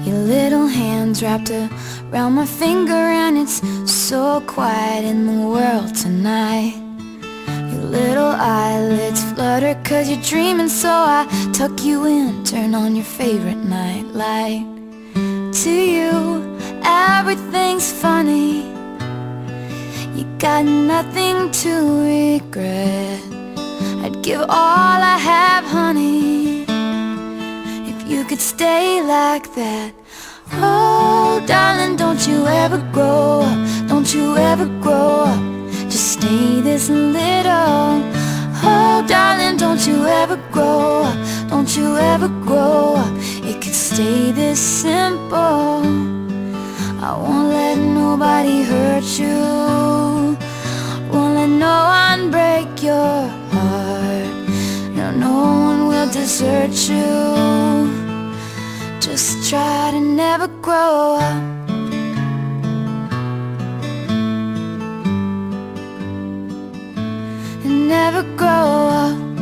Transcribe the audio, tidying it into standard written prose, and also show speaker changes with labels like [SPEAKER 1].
[SPEAKER 1] Your little hands wrapped around my finger, and it's so quiet in the world tonight. Your little eyelids flutter 'cause you're dreaming, so I tuck you in, turn on your favorite night light. To you, everything's funny. You got nothing to regret. I'd give all I have, honey, if you could stay like that. Oh, darling, don't you ever grow up, don't you ever grow up, just stay this little. Oh, darling, don't you ever grow up, don't you ever grow up, it could stay this simple. I won't let nobody hurt you, won't let no one break your heart. No, no one will desert you. Just try to never grow up. And never grow up.